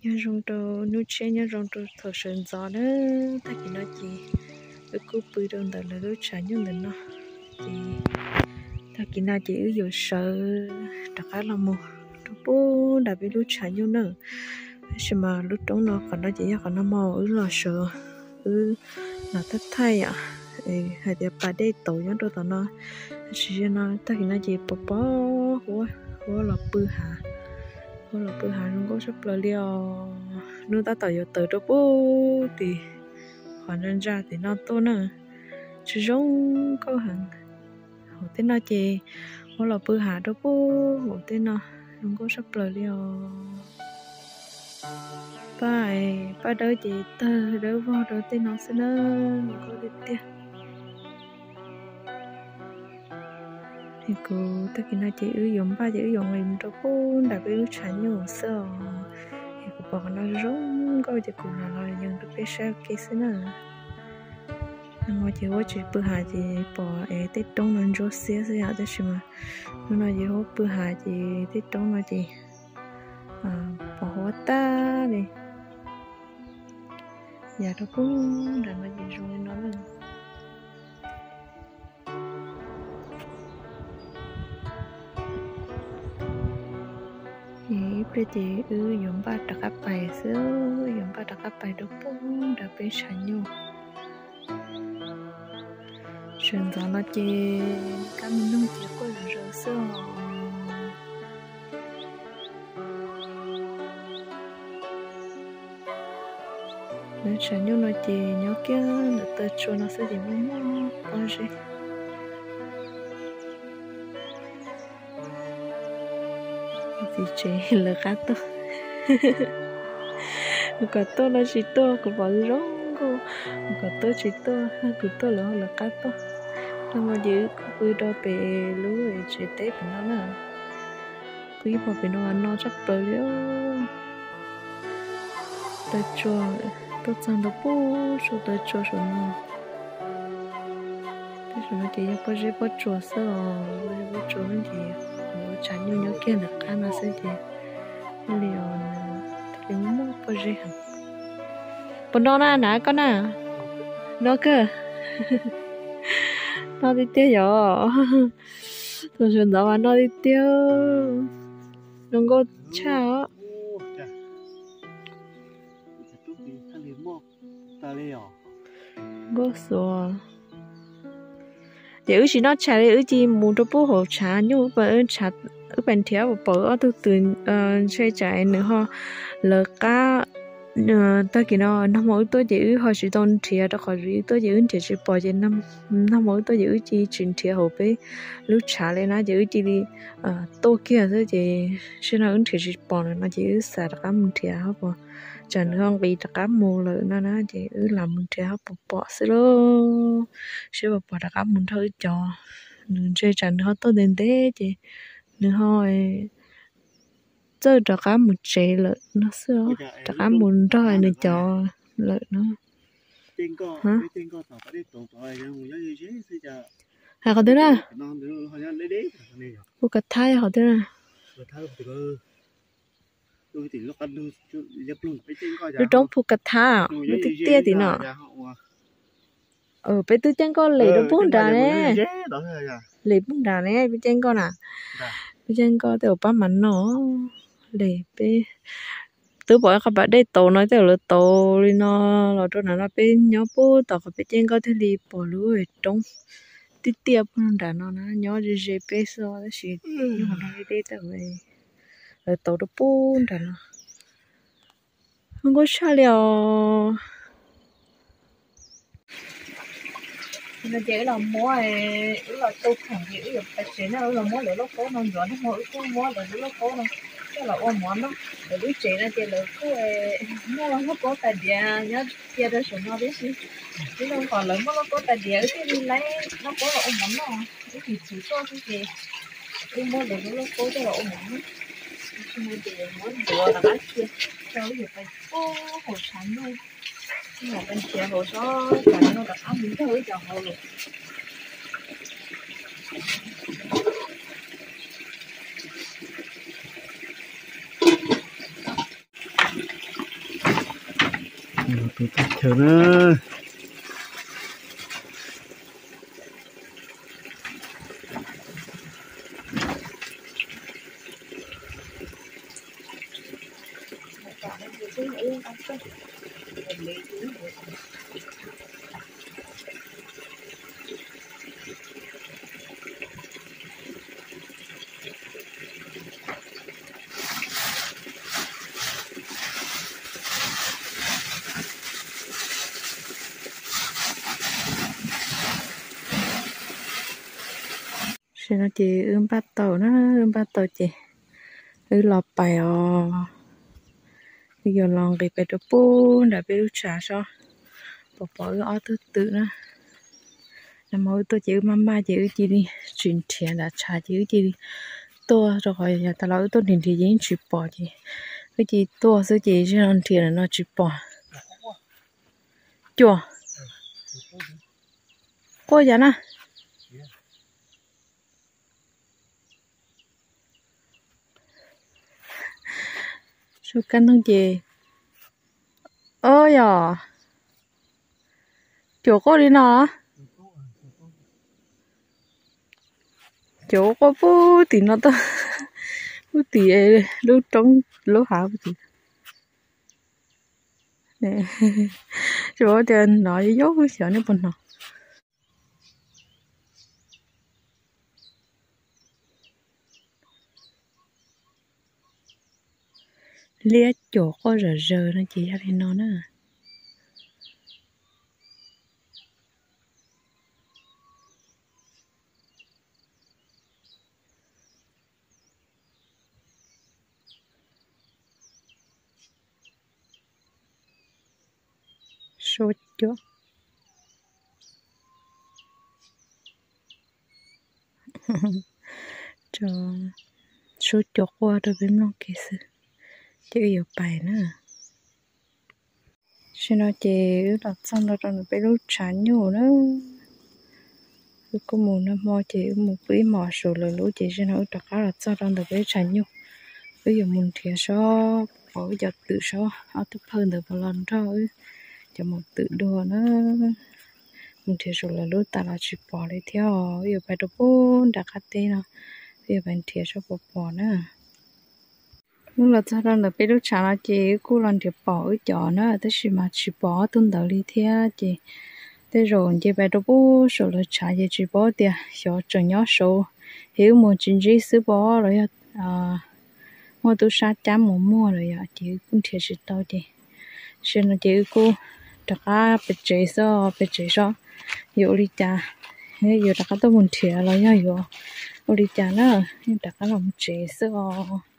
nhớ rong đồ nuôi chơi nhớ rong đồ thở sườn gió nữa ta chỉ nói gì cái cú bự đơn là lúc trả nhớ mình nó thì ta chỉ nói chỉ ở sợ đặc biệt là một lúc bố đã bị lúc trả nhớ nữa nhưng mà lúc đó nó còn nó chỉ còn nó mò ở là sợ là thất thay à hay là bà đây tổ nhớ đồ tao nó chỉ nó ta chỉ nói chỉ bỏ bỏ của là bự hà là bữa hà nó có sắp là liều nếu ta tạo giờ tới đó bố thì hoàn nhân ra thì nó tốt nữa chứ giống câu hàng hồ tên nó chè có là bữa hà đó bố hồ tên nó có sắp là liều ba đỡ chị tơ đỡ vô đỡ tên nó sẽ nó có đi tiếp thì cô tất cả nó chỉ ứng dụng ba chỉ ứng dụng mình đâu có đặc biệt trả nhiều sao thì cô bảo nó giống coi thì cô là nhận được cái sao cái gì nữa nhưng mà chỉ có chuyện bữa hà thì bỏ tết đông nó cho xe hả thế mà nó nói gì hốt bữa hà thì tết đông nó thì bỏ hoa ta đi giờ đâu có làm gì rồi nó lên bây giờ dùng ba đặc áp bài xứ dùng ba đặc áp bài đó cũng đã bị sản nhiều chuyện đó nó chỉ các mình nông chỉ có là rửa sữa nên sản nhiều nó chỉ nhớ kia là tới chỗ nó sẽ chỉ muốn con gì thì chỉ là cá to cá to là chỉ to còn bỏ rong cô cá to chỉ to cứ to là cá to nhưng mà giữ cứ đo về lúa để chỉ tết của nó nè cứ bỏ về nó ăn nó chắc rồi đó tới chua tôi chẳng được bố số tới chua số nó tới số nó chỉ có chua sao có chua gì chả như nhớ kia là cá nó sẽ gì liều thì muốn bao giờ hả bọn nó nè con nè nó cơ nó đi tiêu rồi tôi chuẩn đó nó đi tiêu nó có chào có số để chỉ nó trả để chỉ muốn cho bố hộ trả nhưng mà trả ở bên theo và bỏ tôi từ chơi chạy nữa ho là cá ta kia nó mỗi tôi giữ họ chỉ tôn thiệt đó khỏi gì tôi giữ chỉ bỏ trên năm mỗi tôi giữ chỉ chuyển thiệt hộp ấy lúc trả lên nó giữ chỉ đi tôi kia thôi chỉ nó ứng chỉ bỏ nó chỉ xả cả một thiệt hả bỏ chẳng không bị cả mù lợi nó chỉ làm một thiệt hả bỏ xí luôn xí bỏ cả một thôi cho nên chơi chẳng họ tôi đến thế chị nên thôi chơi cho cá một chế lợi nó xưa cho cá một rồi nữa cho lợi nó hả hay có thế nào cô cắt thay họ thế nào lúc trống phụ cắt thay lúc tiếp tia thì nọ bây tư chân con lấy đồ bún đà nè lấy bún đà nè bây chân con à bây chân con tiểu ba mắn nó để bé tứ bỏ các bạn đây tổ nói tiểu là tổ đi nó là chỗ nào nó bên nhớ bố tao có bên trên có thể đi bỏ lúa ở trong tiếp tiếp nó nó nhớ đi GPS đó xí nhưng mà nó đi đây tao về là tổ đó bố đã nó không có sao liệu nó chỉ là mua là tôi không hiểu được tại sao nó là mua để lúc cố nó rồi nó mua để lúc cố nó cái là ôm món đó để lúc chị nó chỉ là cứ mua nó có tài địa nhớ chia ra số nó biết gì chứ không còn lớn nó có tài địa cái đi lấy nó có là ôm món nó cái gì chỉ cho cái gì đi mua để lúc cố cho là ôm món mua để muốn đùa là bán kia cho cái gì phải cố hồ sáng thôi nhưng mà bên kia hồ số cả nó đặt áo miếng thôi cho hồ luôn Tôi chờ nữa. Xin nó chị bắt tàu nó bắt tàu chị lọp bài bây giờ lòng cái bài đồ bún đã bị trả sao bỏ ở thứ tự nữa nằm ở tôi chịu mama chịu đi chuyển tiền đã trả chịu đi tôi rồi nhà ta nói tôi tiền thì dính chịu bỏ chị cái gì tôi số chị cho ăn tiền là nó chịu bỏ chưa có gì nè số căn thông chị ơi à chỗ có đi nào chỗ có bố thì nó to bố thì lúc trống lúc hả bố thì nè chỗ thì nói dốt cái sợ nó bận nào liếc chỗ có rờ nó chỉ ra bên nó nữa sốt chỗ cho sốt chỗ qua rồi bên nó kia sự chứ giờ bài nữa xin nó chị đặt xong rồi nó bị lúc chán nhiều nữa có một năm mò chị một quý mò số là lúa chị xin nó đặt cá là sao đang được bị chán nhiều bây giờ mình thì sao bỏ giờ tự sao ở tập hơn được một lần thôi cho một tự đùa nữa mình thì số là lúa ta là chỉ bỏ đi theo bây giờ bài đồ bún đặt cá tê nào bây giờ bạn thì sao bỏ nữa lúc là sao đang được bị lúc chán là chị cô lần thì bỏ ở chỗ nữa tới khi mà chỉ bỏ tuần đầu đi theo chị thế rồi chị bài đồ bún số là trả chị chỉ bỏ tiền cho trường nhỏ số hiểu một chuyện gì xứ bỏ rồi mua tôi sát chám mua rồi chị cũng thiệt sự tao chị xin là chị cô đặt cá bịch chế sao dụ đi cha dụ đặt cá tôi muốn thiệt rồi dụ đi cha nữa nhưng đặt cá lòng chế sao